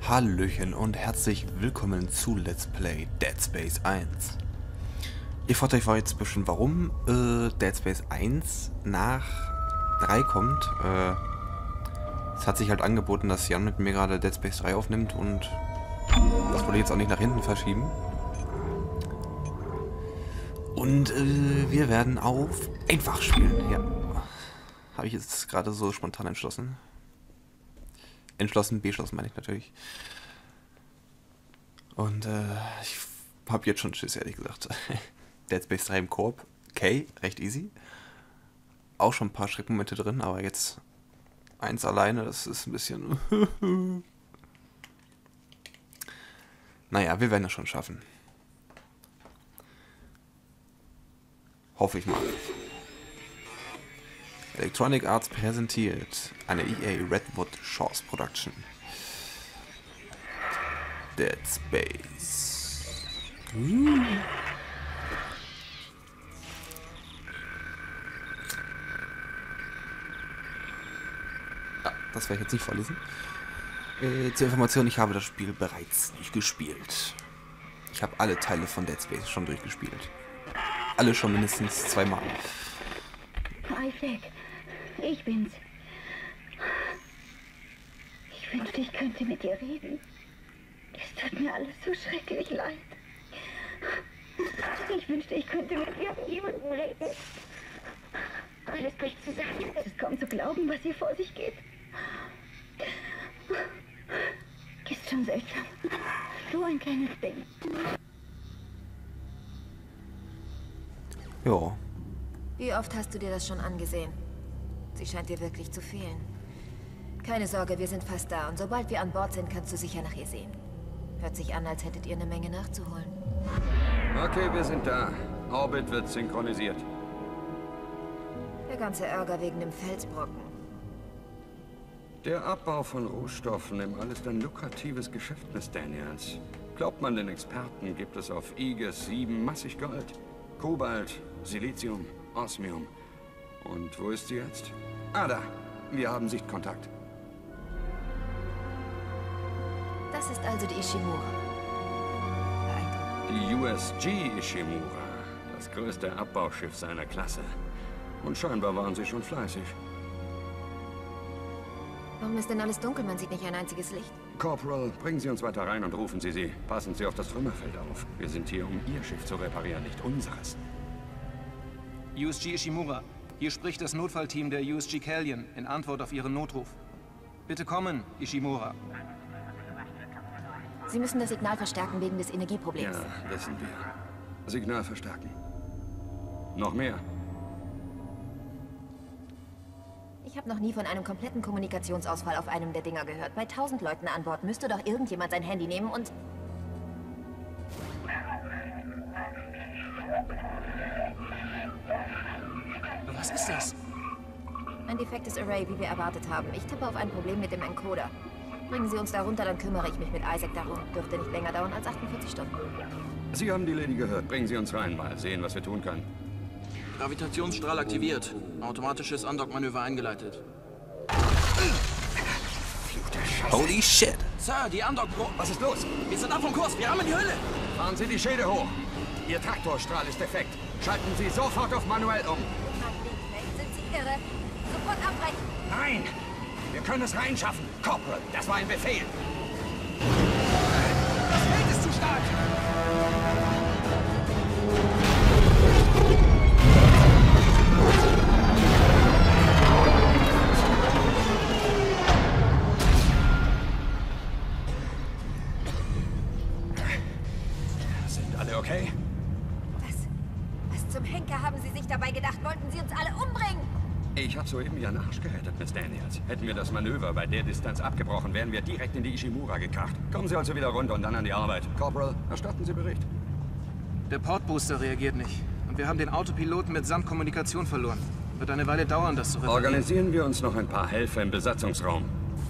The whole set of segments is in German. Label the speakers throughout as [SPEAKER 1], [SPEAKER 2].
[SPEAKER 1] Hallöchen und herzlich willkommen zu Let's Play Dead Space 1. Ihr fragt euch jetzt bestimmt, warum Dead Space 1 nach 3 kommt. Es hat sich halt angeboten, dass Jan mit mir gerade Dead Space 3 aufnimmt und das wollte ich jetzt auch nicht nach hinten verschieben. Und wir werden auf einfach spielen, ja. Habe ich jetzt gerade so spontan entschlossen. Beschlossen meine ich natürlich. Und ich habe jetzt schon Schiss, ehrlich gesagt. Dead Space 3 im Koop, okay, recht easy. Auch schon ein paar Schreckmomente drin, aber jetzt eins alleine, das ist ein bisschen... Naja, wir werden das schon schaffen. Hoffe ich mal. Electronic Arts präsentiert eine EA Redwood Shores Production. Dead Space. Das werde ich jetzt nicht vorlesen. Zur Information, ich habe das Spiel bereits durchgespielt. Ich habe alle Teile von Dead Space schon durchgespielt. Alle schon mindestens zweimal.
[SPEAKER 2] Isaac, ich bin's. Ich wünschte, ich könnte mit dir reden. Es tut mir alles so schrecklich leid. Ich wünschte, ich könnte mit jemandem reden. Alles bricht zusammen. Es ist kaum zu glauben, was hier vor sich geht. Ist schon seltsam. So ein kleines Ding.
[SPEAKER 1] Ja.
[SPEAKER 3] Wie oft hast du dir das schon angesehen? Sie scheint dir wirklich zu fehlen. Keine Sorge, wir sind fast da und sobald wir an Bord sind, kannst du sicher nach ihr sehen. Hört sich an, als hättet ihr eine Menge nachzuholen.
[SPEAKER 4] Okay, wir sind da. Orbit wird synchronisiert.
[SPEAKER 3] Der ganze Ärger wegen dem Felsbrocken.
[SPEAKER 4] Der Abbau von Rohstoffen im alles ein lukratives Geschäft, Miss Daniels. Glaubt man den Experten, gibt es auf Aegis 7 massig Gold. Kobalt, Silizium, Osmium. Und wo ist sie jetzt? Ah, da. Wir haben Sichtkontakt.
[SPEAKER 3] Das ist also die Ishimura.
[SPEAKER 4] Die USG Ishimura. Das größte Abbauschiff seiner Klasse. Und scheinbar waren sie schon fleißig.
[SPEAKER 3] Warum ist denn alles dunkel? Man sieht nicht ein einziges Licht.
[SPEAKER 4] Corporal, bringen Sie uns weiter rein und rufen Sie sie. Passen Sie auf das Trümmerfeld auf. Wir sind hier, um Ihr Schiff zu reparieren, nicht unseres.
[SPEAKER 5] USG Ishimura. Hier spricht das Notfallteam der USG Callion in Antwort auf Ihren Notruf. Bitte kommen, Ishimura.
[SPEAKER 3] Sie müssen das Signal verstärken wegen des Energieproblems.
[SPEAKER 4] Ja, wissen wir. Signal verstärken. Noch mehr.
[SPEAKER 3] Ich habe noch nie von einem kompletten Kommunikationsausfall auf einem der Dinger gehört. Bei 1000 Leuten an Bord müsste doch irgendjemand sein Handy nehmen und...
[SPEAKER 5] Was ist das?
[SPEAKER 3] Ein defektes Array, wie wir erwartet haben. Ich tippe auf ein Problem mit dem Encoder. Bringen Sie uns da runter, dann kümmere ich mich mit Isaac darum. Dürfte nicht länger dauern als 48 Stunden.
[SPEAKER 4] Sie haben die Lady gehört. Bringen Sie uns rein, mal sehen, was wir tun können.
[SPEAKER 5] Gravitationsstrahl aktiviert. Automatisches Undock-Manöver eingeleitet.
[SPEAKER 1] Holy shit!
[SPEAKER 5] Sir, die Undock-Pro...
[SPEAKER 4] Was ist los?
[SPEAKER 5] Wir sind ab vom Kurs, wir haben die Hölle!
[SPEAKER 4] Fahren Sie die Schilde hoch. Ihr Traktorstrahl ist defekt. Schalten Sie sofort auf manuell um.
[SPEAKER 3] Sind Sie irre? Sofort abbrechen!
[SPEAKER 4] Nein! Wir können es reinschaffen. Corporal, das war ein Befehl.
[SPEAKER 5] Das Feld ist zu stark!
[SPEAKER 4] Sind alle okay?
[SPEAKER 3] Was zum Henker haben Sie sich dabei gedacht? Wollten Sie uns alle umbringen?
[SPEAKER 4] Ich habe soeben Ihren Arsch gerettet, Miss Daniels. Hätten wir das Manöver bei der Distanz abgebrochen, wären wir direkt in die Ishimura gekracht. Kommen Sie also wieder runter und dann an die Arbeit. Corporal, erstatten Sie Bericht.
[SPEAKER 5] Der Portbooster reagiert nicht. Und wir haben den Autopiloten mitsamt Kommunikation verloren. Wird eine Weile dauern, das zu reparieren.
[SPEAKER 4] Organisieren wir uns noch ein paar Helfer im Besatzungsraum.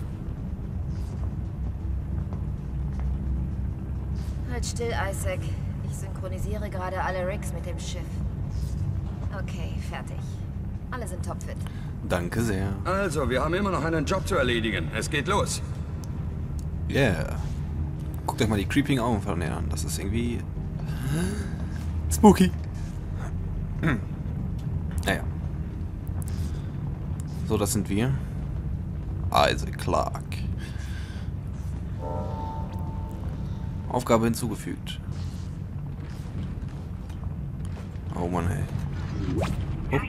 [SPEAKER 3] Halt still, Isaac. Ich synchronisiere gerade alle Rigs mit dem Schiff. Okay, fertig. Alle sind topfit.
[SPEAKER 1] Danke sehr.
[SPEAKER 4] Also, wir haben immer noch einen Job zu erledigen. Es geht los.
[SPEAKER 1] Yeah. Guckt euch mal die creeping Augen von denen an. Das ist irgendwie... spooky. Naja. So, das sind wir. Isaac Clarke. Aufgabe hinzugefügt. Oh Mann, ey. Oh.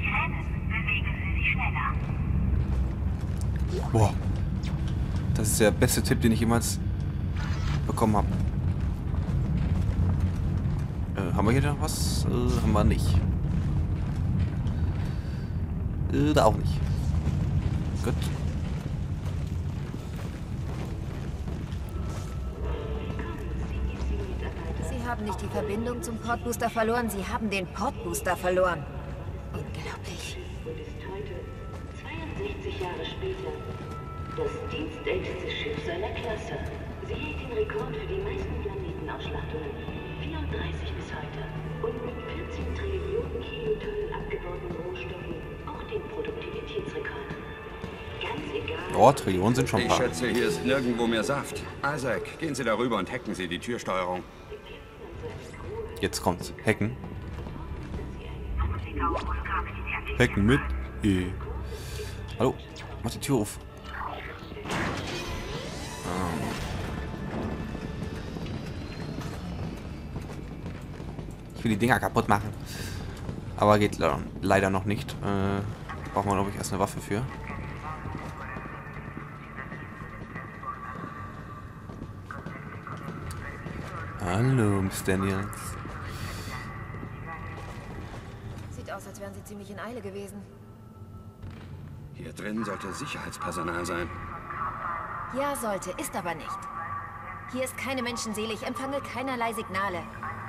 [SPEAKER 1] Boah. Das ist der beste Tipp, den ich jemals bekommen habe. Haben wir hier noch was? Haben wir nicht. Da auch nicht. Gut.
[SPEAKER 3] Sie haben nicht die Verbindung zum Portbooster verloren, Sie haben den Portbooster verloren. Unglaublich.
[SPEAKER 6] Und ist heute, 62 Jahre später, das dienstälteste Schiff seiner Klasse. Sie hält den Rekord für die meisten Planetenausschlachtungen. 34 bis heute. Und mit 14 Trillionen Kilotonnen abgebauten Rohstoffen auch den Produktivitätsrekord. Ganz egal.
[SPEAKER 1] Oh, Trillionen sind schon ein
[SPEAKER 4] Ich
[SPEAKER 1] paar.
[SPEAKER 4] schätze, hier ist nirgendwo mehr Saft. Isaac, gehen Sie darüber und hacken Sie die Türsteuerung.
[SPEAKER 1] Jetzt kommt's. Hacken. Hacken mit E. Hallo, mach die Tür auf. Ich will die Dinger kaputt machen. Aber geht leider noch nicht. Braucht man, glaube ich, erst eine Waffe für. Hallo, Miss Daniels.
[SPEAKER 3] Sieht aus, als wären Sie ziemlich in Eile gewesen.
[SPEAKER 4] Hier drin sollte Sicherheitspersonal sein.
[SPEAKER 3] Ja, sollte, ist aber nicht. Hier ist keine Menschenseele, ich empfange keinerlei Signale.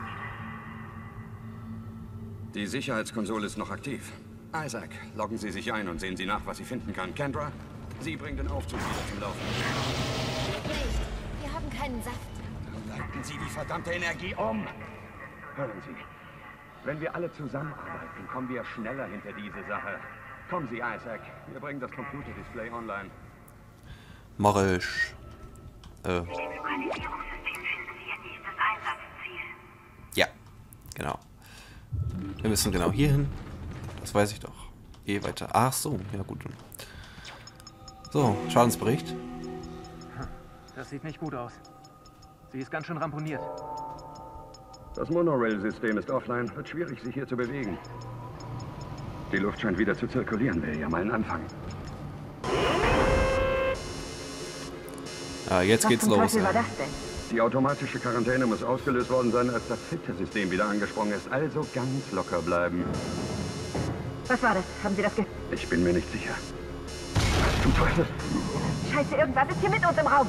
[SPEAKER 4] Die Sicherheitskonsole ist noch aktiv. Isaac, loggen Sie sich ein und sehen Sie nach, was Sie finden kann. Kendra, Sie bringt den Aufzug wieder zum Laufen.
[SPEAKER 3] Nicht. Wir haben keinen Saft.
[SPEAKER 4] Dann leiten Sie die verdammte Energie um. Hören Sie, wenn wir alle zusammenarbeiten, kommen wir schneller hinter diese Sache. Kommen Sie, Isaac. Wir bringen das Computerdisplay online.
[SPEAKER 1] Mach ich. Ja, genau. Wir müssen genau hier hin. Das weiß ich doch. Geh weiter. Ach so, ja gut. So, Schadensbericht.
[SPEAKER 5] Das sieht nicht gut aus. Sie ist ganz schön ramponiert.
[SPEAKER 4] Das Monorail-System ist offline. Wird schwierig, sich hier zu bewegen. Die Luft scheint wieder zu zirkulieren. Wäre ja mal ein Anfang.
[SPEAKER 1] Ja, jetzt geht's los.
[SPEAKER 2] Was war das denn?
[SPEAKER 4] Die automatische Quarantäne muss ausgelöst worden sein, als das Filtersystem wieder angesprungen ist. Also ganz locker bleiben.
[SPEAKER 2] Was war das? Haben Sie das ge...
[SPEAKER 4] Ich bin mir nicht sicher. Was zum Teufel?
[SPEAKER 2] Scheiße, irgendwas ist hier mit uns im Raum.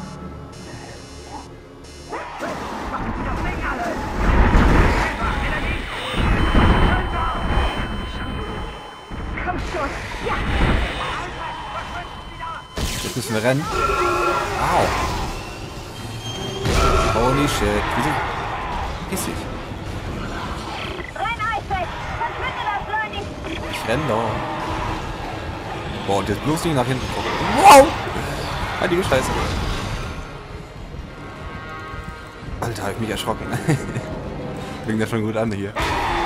[SPEAKER 2] Komm schon. Ja.
[SPEAKER 1] Jetzt müssen wir rennen. Au. Holy shit. Wieso? Piss dich.
[SPEAKER 2] Renn, Isaac. Verschwinde das Learning.
[SPEAKER 1] Ich renn doch. Boah, und jetzt bloß nicht nach hinten gucken. Wow! Heilige Scheiße. Alter, hab ich mich erschrocken. Fängt ja schon gut an hier.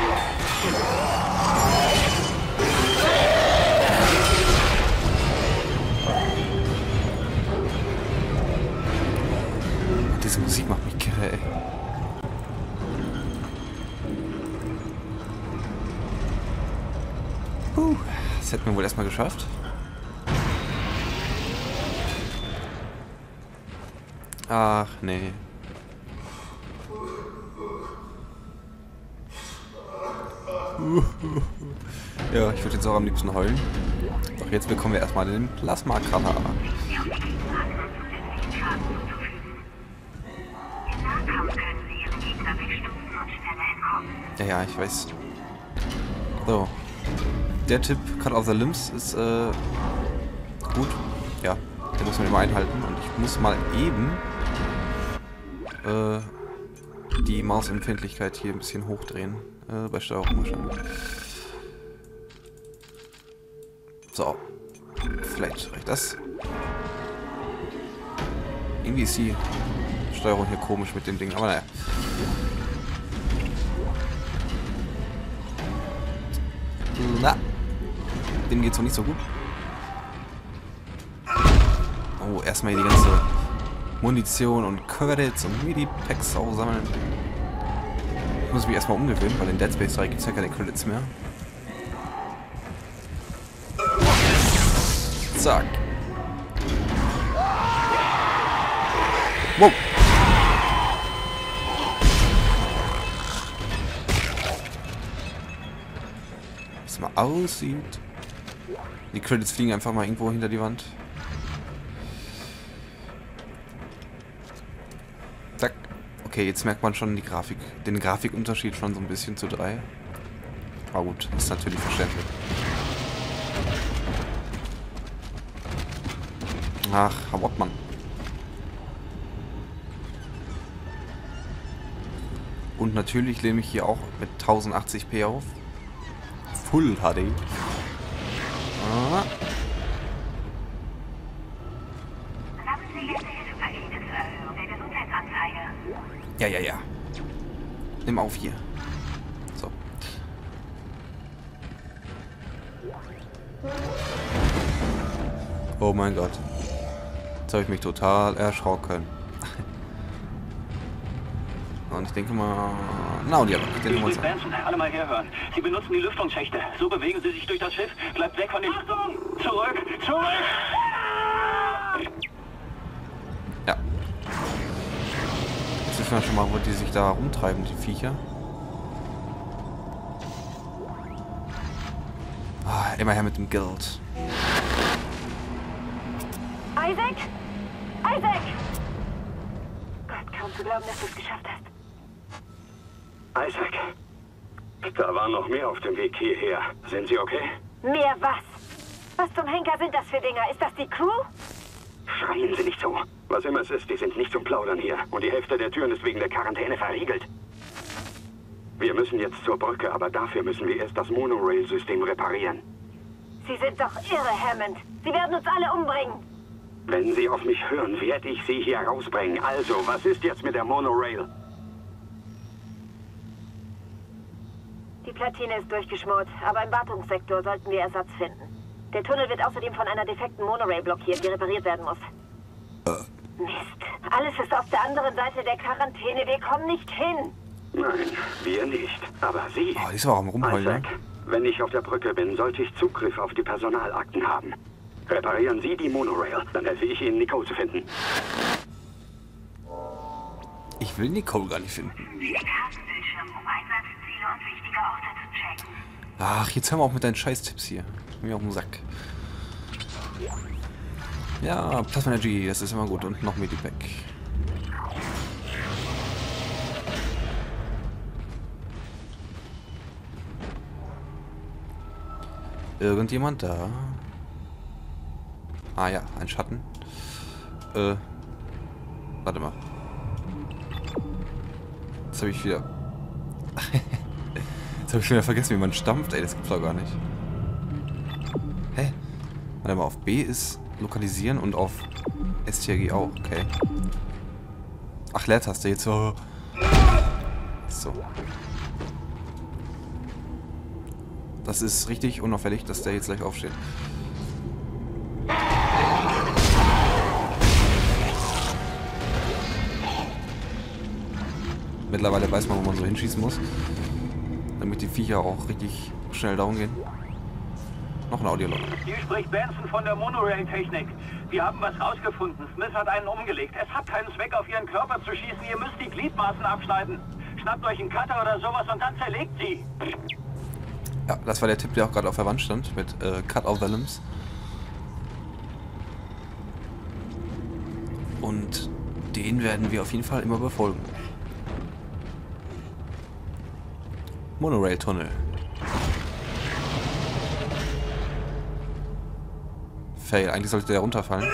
[SPEAKER 1] Diese Musik macht mich kirre, ey. Das hätten wir wohl erstmal geschafft. Ach, nee. Ja, ich würde jetzt auch am liebsten heulen. Doch jetzt bekommen wir erstmal den Plasma-Krater. Ja, ich weiß. So. Der Tipp, Cut of the Limbs, ist gut. Ja, den muss man immer einhalten. Und ich muss mal eben die Mausempfindlichkeit hier ein bisschen hochdrehen. Bei Steuerung wahrscheinlich. So. Vielleicht reicht das. Irgendwie ist sie Steuerung hier komisch mit dem Ding, aber naja. Na, dem geht's noch nicht so gut. Oh, erstmal hier die ganze Munition und Credits und Midi-Packs auch sammeln. Ich muss mich erstmal umgewöhnen, weil in Dead Space 3 gibt es ja keine Credits mehr. Zack. Wow. Wie es mal aussieht. Die Credits fliegen einfach mal irgendwo hinter die Wand. Zack. Okay, jetzt merkt man schon den Grafikunterschied schon so ein bisschen zu 3. Aber gut, ist natürlich verständlich. Ach, Hauptmann. Und natürlich nehme ich hier auch mit 1080p auf. Full HD. Ah. Ja. Nimm auf hier. So. Oh mein Gott. Jetzt habe ich mich total erschrocken. Und ich denke mal... Na, Dialog. Den
[SPEAKER 7] Miss Benson, alle mal herhören. Sie benutzen die Lüftungsschächte. So bewegen Sie sich durch das Schiff. Bleibt weg von den... Achtung! Zurück!
[SPEAKER 1] Ja. Jetzt wissen wir schon mal, wo die sich da rumtreiben, die Viecher. Ah, immer her mit dem Geld.
[SPEAKER 3] Isaac? Isaac! Gott, kaum zu glauben, dass du es geschafft hast.
[SPEAKER 4] Isaac, da war noch mehr auf dem Weg hierher. Sind Sie okay?
[SPEAKER 3] Mehr was? Was zum Henker sind das für Dinger? Ist das die Crew?
[SPEAKER 4] Schreien Sie nicht so. Was immer es ist, die sind nicht zum Plaudern hier. Und die Hälfte der Türen ist wegen der Quarantäne verriegelt. Wir müssen jetzt zur Brücke, aber dafür müssen wir erst das Monorail-System reparieren.
[SPEAKER 3] Sie sind doch irre, Hammond. Sie werden uns alle umbringen.
[SPEAKER 4] Wenn Sie auf mich hören, werde ich Sie hier rausbringen. Also, was ist jetzt mit der Monorail?
[SPEAKER 3] Die Platine ist durchgeschmort, aber im Wartungssektor sollten wir Ersatz finden. Der Tunnel wird außerdem von einer defekten Monorail blockiert, die repariert werden muss. Mist. Alles ist auf der anderen Seite der Quarantäne. Wir kommen nicht hin.
[SPEAKER 4] Nein, wir nicht. Aber Sie...
[SPEAKER 1] Oh, die ist aber am Rumheulen, ne?
[SPEAKER 4] Isaac, wenn ich auf der Brücke bin, sollte ich Zugriff auf die Personalakten haben. Reparieren Sie die Monorail, dann helfe ich Ihnen, Nicole zu finden.
[SPEAKER 1] Ich will Nicole gar nicht finden. Ach, jetzt hör mal auf mit deinen Scheiß-Tipps hier. Mir auf den Sack. Ja, Plasma Energy, das ist immer gut. Und noch Medipack. Irgendjemand da? Ah ja, ein Schatten. Warte mal. Jetzt habe ich wieder... Jetzt habe ich schon wieder vergessen, wie man stampft. Ey, das gibt's doch gar nicht. Hä? Warte mal, auf B ist lokalisieren und auf STRG auch. Okay. Ach, Leertaste jetzt so. So. Das ist richtig unauffällig, dass der jetzt gleich aufsteht. Mittlerweile weiß man, wo man so hinschießen muss. Damit die Viecher auch richtig schnell down gehen. Noch ein Audiolog.
[SPEAKER 7] Hier spricht Benson von der Monorail-Technik. Wir haben was rausgefunden. Smith hat einen umgelegt. Es hat keinen Zweck, auf Ihren Körper zu schießen. Ihr müsst die Gliedmaßen abschneiden. Schnappt euch einen Cutter oder sowas und dann zerlegt sie.
[SPEAKER 1] Ja, das war der Tipp, der auch gerade auf der Wand stand. Mit Cut All the Limbs. Und den werden wir auf jeden Fall immer befolgen. Monorail-Tunnel. Fail. Eigentlich sollte der runterfallen.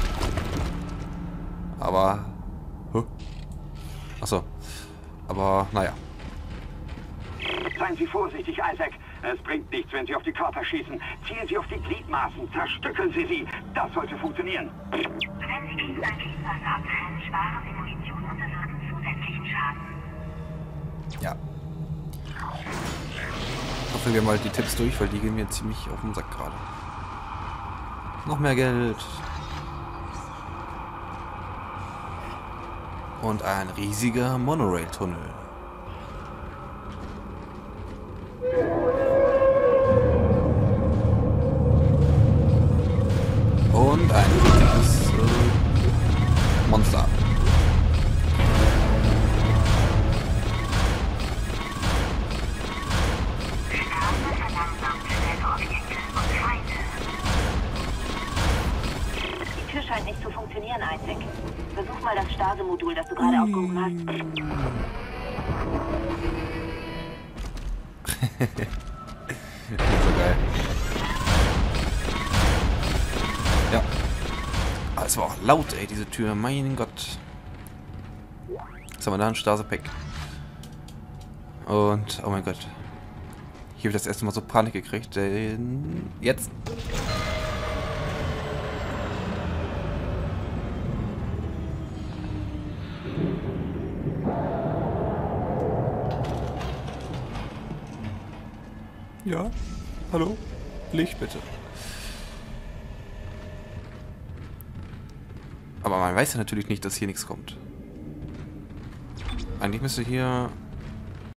[SPEAKER 1] Aber... Achso. Aber, naja.
[SPEAKER 7] Seien Sie vorsichtig, Isaac. Es bringt nichts, wenn Sie auf die Körper schießen. Zielen Sie auf die Gliedmaßen. Zerstückeln Sie sie. Das sollte funktionieren.
[SPEAKER 6] Wenn Sie gegen ein Gliedmaßen abfallen, sparen Sie Munition und
[SPEAKER 1] hoffe, wir haben halt die Tipps durch, weil die gehen mir ziemlich auf den Sack gerade. Noch mehr Geld. Und ein riesiger Monorail-Tunnel. Und ein riesiges Monster.
[SPEAKER 6] Die Tür scheint nicht zu funktionieren, Isaac. Versuch mal das Stasemodul, das du gerade aufgehoben hast.
[SPEAKER 1] So geil. Ja. Aber es war auch laut, ey, diese Tür. Mein Gott. Jetzt haben wir da ein Stasepack. Und, oh mein Gott. Hier habe ich das erste Mal so Panik gekriegt, denn jetzt. Ja, hallo? Licht bitte. Aber man weiß ja natürlich nicht, dass hier nichts kommt. Eigentlich müsste hier